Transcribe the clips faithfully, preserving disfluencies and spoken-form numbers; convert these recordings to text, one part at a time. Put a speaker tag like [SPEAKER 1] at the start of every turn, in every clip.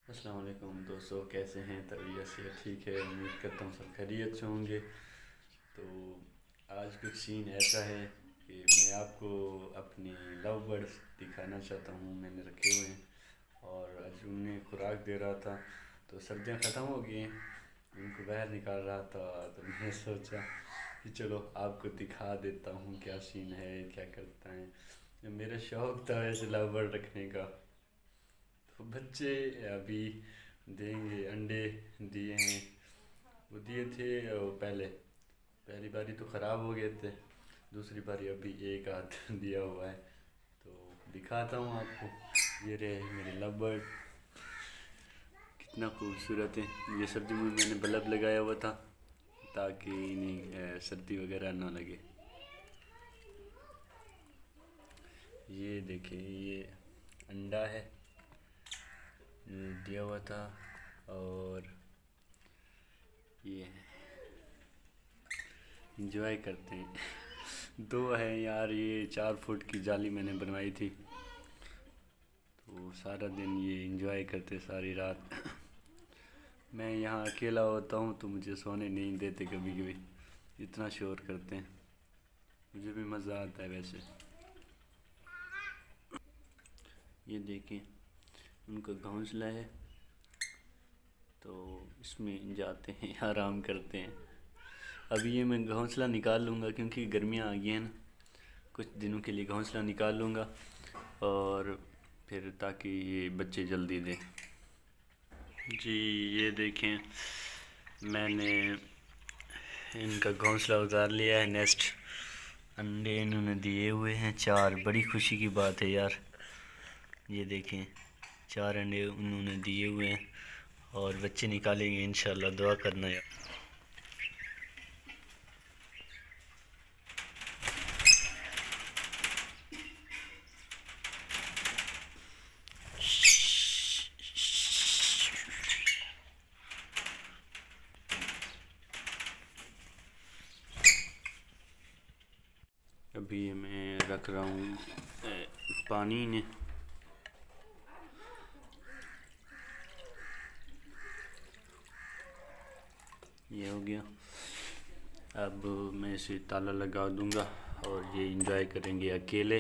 [SPEAKER 1] अस्सलाम वालेकुम दोस्तों, कैसे हैं? तबीयत से ठीक है? उम्मीद करता हूँ सब खैरियत से होंगे। तो आज कुछ सीन ऐसा है कि मैं आपको अपनी लव बर्ड्स दिखाना चाहता हूँ। मैंने रखे हुए हैं और आज उन्हें खुराक दे रहा था। तो सर्दियाँ ख़त्म हो गई हैं, उनको बाहर निकाल रहा था। तो मैंने सोचा कि चलो आपको दिखा देता हूँ क्या सीन है, क्या करता है। मेरा शौक़ था वैसे लव बर्ड रखने का। तो बच्चे अभी देंगे, अंडे दिए हैं। वो दिए थे और पहले पहली बारी तो ख़राब हो गए थे, दूसरी बारी अभी एक आध दिया हुआ है। तो दिखाता हूँ आपको। ये रहे मेरे लव बर्ड, कितना खूबसूरत है। ये सर्दी में मैंने बल्ब लगाया हुआ था ताकि इन्हें सर्दी वगैरह ना लगे। ये देखिए, ये अंडा है दिया हुआ था। और ये इंजॉय करते हैं। दो है यार, ये चार फुट की जाली मैंने बनवाई थी। तो सारा दिन ये इंजॉय करते सारी रात। मैं यहाँ अकेला होता हूँ तो मुझे सोने नहीं देते कभी कभी, इतना शोर करते हैं। मुझे भी मज़ा आता है वैसे। ये देखें, उनका घोंसला है तो इसमें जाते हैं, आराम करते हैं। अभी ये मैं घोंसला निकाल लूँगा क्योंकि गर्मियाँ आ गई हैं ना, कुछ दिनों के लिए घोंसला निकाल लूँगा और फिर ताकि ये बच्चे जल्दी दें। जी ये देखें, मैंने इनका घोंसला उतार लिया है, नेस्ट। अंडे इन्होंने दिए हुए हैं चार, बड़ी खुशी की बात है यार। ये देखें, चार अंडे उन्होंने दिए हुए हैं और बच्चे निकालेंगे इंशाल्लाह, दुआ करना यार। अभी मैं रख रहा हूँ पानी ने। ये हो गया। अब मैं इसे ताला लगा दूंगा और ये इंजॉय करेंगे अकेले।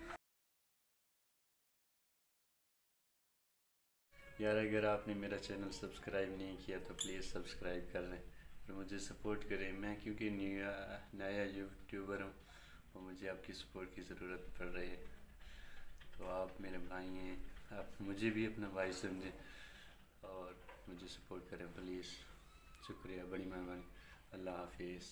[SPEAKER 1] यार अगर आपने मेरा चैनल सब्सक्राइब नहीं किया तो प्लीज़ सब्सक्राइब कर लें और मुझे सपोर्ट करें। मैं क्योंकि नया नया यूट्यूबर हूँ और मुझे आपकी सपोर्ट की ज़रूरत पड़ रही है। तो आप मेरे भाई हैं, आप मुझे भी अपना भाई समझें और मुझे सपोर्ट करें प्लीज़। शुक्रिया, बड़ी मेहरबानी। अल्लाह हाफिज़।